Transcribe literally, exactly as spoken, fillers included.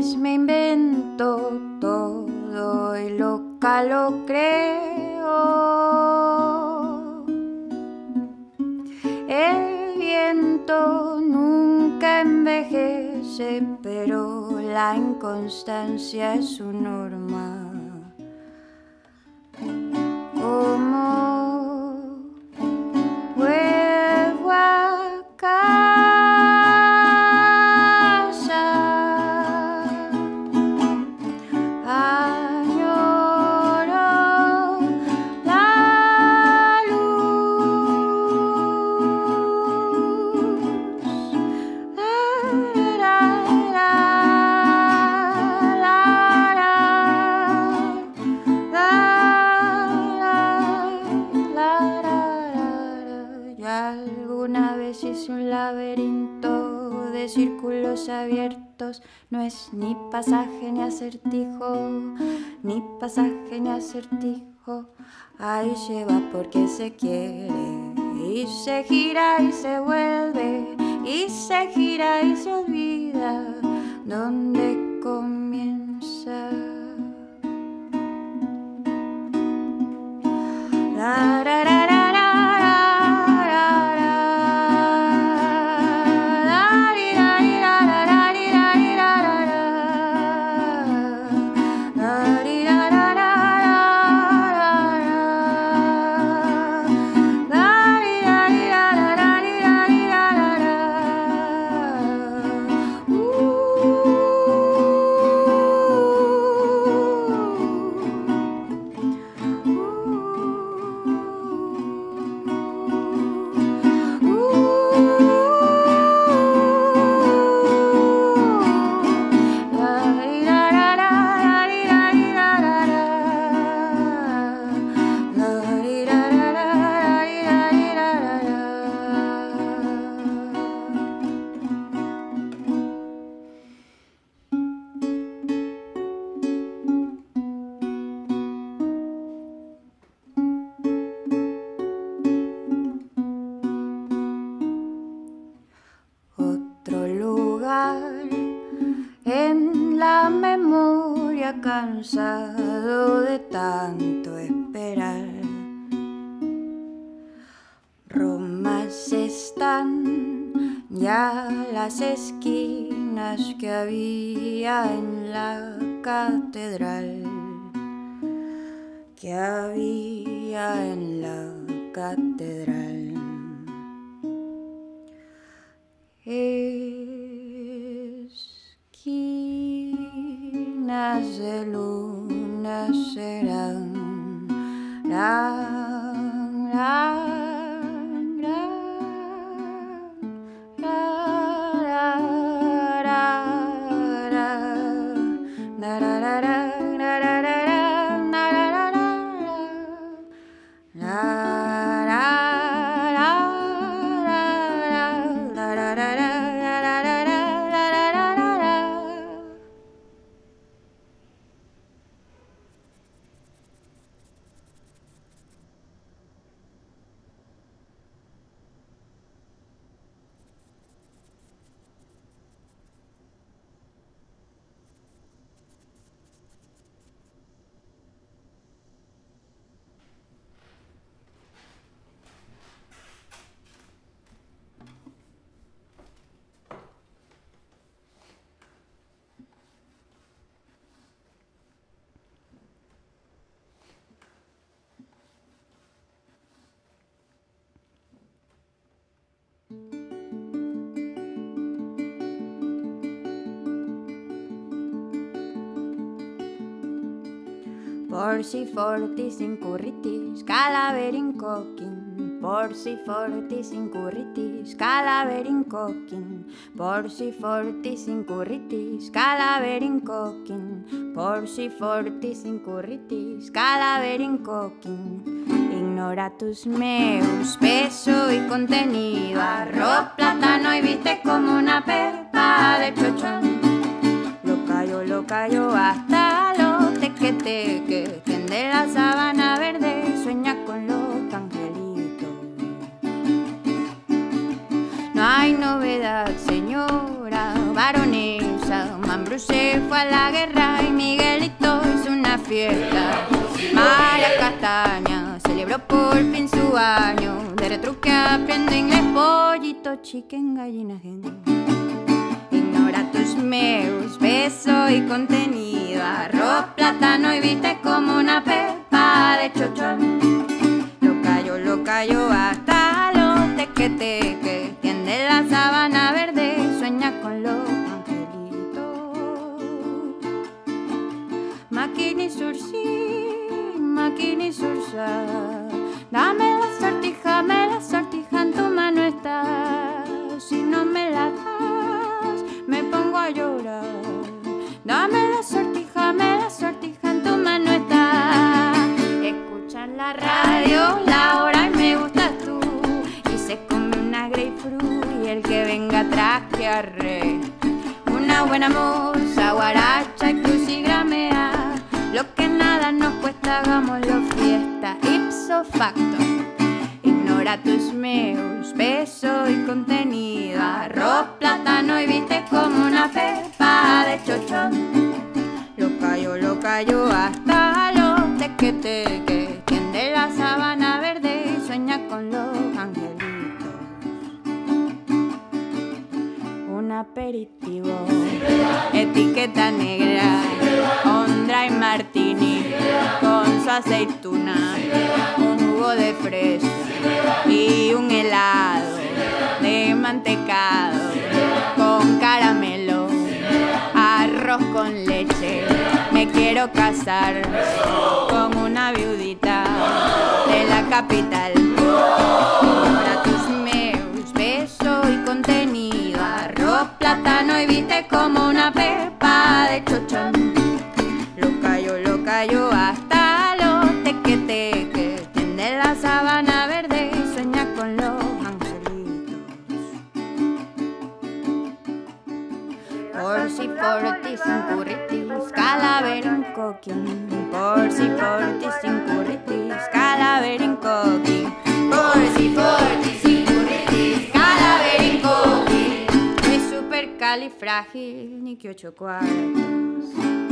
veces me invento todo y loca lo creo. El viento nunca envejece, pero la inconstancia es su norma. Como vuelvo a casa, añoro la luz. La, la, la, la, la, la. Yo alguna vez hice un laberinto de círculos abiertos. No es ni pasaje ni acertijo, ni pasaje ni acertijo. Ahí se va porque se quiere, y se gira y se vuelve, y se gira y se olvida dónde comienza. La, la, la, la. En la memoria, cansado de tanto esperar. Romas están ya las esquinas que había en la catedral, que había en la catedral. Esquinas de luna serán, ran, ran, ran, ran, ran, ran, ran, ran. Porsi fortis incurritis, calaverin coquin. Porsi fortis incurritis, calaverin coquin. Porsi fortis incurritis, calaverin coquin. Porsi fortis incurritis, calaverin coquin. Ignoratus meus, peso y contenido. Arroz, plátano y viste como una pepa de chochón. Lo callo, lo callo hasta lo teque teque. Quien de la sabana verde sueña con los angelitos. No hay novedad, señora baronesa. Mambrú se fue a fiesta. María Castaña celebró por fin su año. De retruque aprende inglés, pollito, chicken, gallina, gente. Ignora tus meus, beso y contenido. Arroz, plátano y viste como una pepa de chochón. Lo cayó, lo cayó hasta los tequeteques. Tiende la sábana verde, sueña con los angelitos. Maquini sursi, maquini sursa. Dame la sortija, me la sortija, en tu mano está. Si no me la das, me pongo a llorar. Dame la sortija, me la sortija, en tu mano está. Escuchan la radio, la hora y me gustas tú. Y se come una grapefruit y el que venga atrás que arre. Una buena moza, guaracha y crucigramea. Lo que nada nos cuesta, hagámoslo fiesta. Ipso facto. Ignora tus meus, beso y contenido. Arroz, plátano y viste como una pepa de chochón. Lo cayó, lo cayó hasta los tequeteques. Tiende la sábana verde y sueña con los angelitos. Un aperitivo, etiqueta negra, Ondra y Martini con su aceituna, un jugo de fresa y un helado de mantecado con caramelo, arroz con leche. Me quiero casar con una viudita de la capital. Para tus meus, beso y contenido. Arroz, plátano y viste como una pepa de chochón. Lo cayó, lo cayó hasta los tequeteques. Tiende la sábana verde y sueña con los angelitos. Por si fortis incurritis, calaverin coquín. Por si fortis incurritis, calaverin coquín. Por si fortis incurritis, calaverin coquín. Es súper califrágil, ni que ocho cuartos.